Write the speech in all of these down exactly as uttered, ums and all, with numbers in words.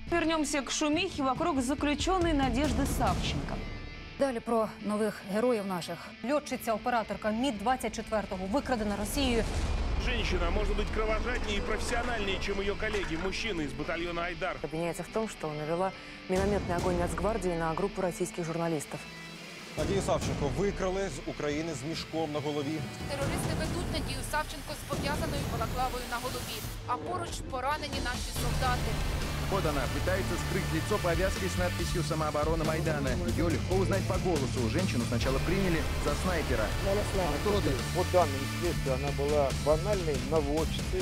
Вернемся к шумихе вокруг заключенной Надежды Савченко. Далі про нових героїв наших. Льотчиця-операторка Мі двадцять чотири викрадена Росією. Женщина может быть кровожаднее и профессиональнее, чем ее коллеги, мужчины из батальона «Айдар». Обвиняется в том, что навела минометный огонь Нацгвардии на группу российских журналистов. Надію Савченко викрали з України з мішком на голові. Терористи ведуть Надію Савченко з пов'язаною балаклавою на голові, а поруч поранені наші солдати. Вот она, пытается скрыть лицо повязкой с надписью «Самооборона Майдана». Ее легко узнать по голосу. Женщину сначала приняли за снайпера. По данным следствия, она была банальной наводчицей.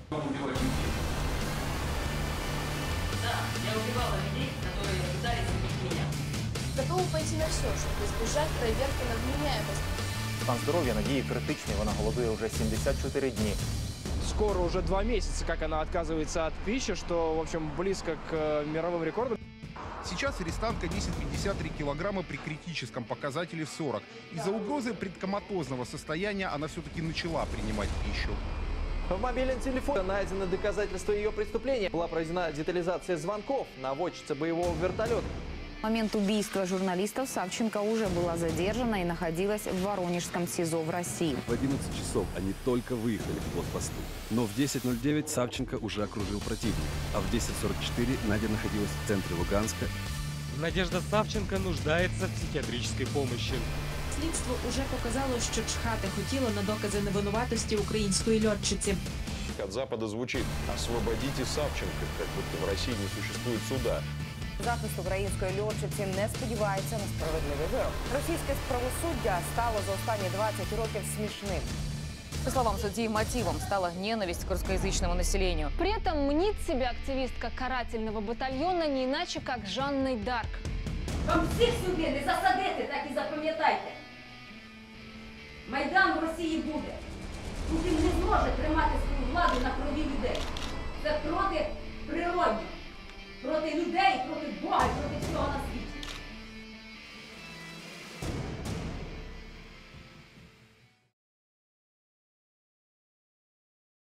Да, я убивала людей, которые пытались убить меня. Готова пойти на все, чтобы избежать проверки на вменяемость. Стан здоров'я Надії критичний, вона голодує уже семьдесят четыре дни. Скоро уже два месяца, как она отказывается от пищи, что, в общем, близко к мировым рекордам. Сейчас арестантка весит пятьдесят три килограмма при критическом показателе сорок. Из-за угрозы предкоматозного состояния она все-таки начала принимать пищу. В мобильном телефоне найдено доказательства ее преступления. Была проведена детализация звонков наводчицы боевого вертолета. В момент убийства журналистов Савченко уже была задержана и находилась в Воронежском СИЗО в России. В одиннадцать часов они только выехали к блокпосту. Но в десять ноль девять Савченко уже окружил противника. А в десять сорок четыре Надя находилась в центре Луганска. Надежда Савченко нуждается в психіатричній помощи. Слідство уже показало, що чхати хотіло на докази невинуватості української льотчиці. От Запада звучит «Освободите Савченко», как будто в России не существует суда. Захист української льотчиці не сподівається на справедливий вирок. Російське правосуддя стало за останні двадцать років смешным. По словам судьи, мотивом стала ненависть к русскоязычному населению. При этом мнит себя активистка карательного батальона не иначе, как Жанной Дарк. Вам всіх сюди не засадити, так і запам'ятайте. Майдан в Росії буде. Путін не зможе тримати свою владу на крові людей. Це проти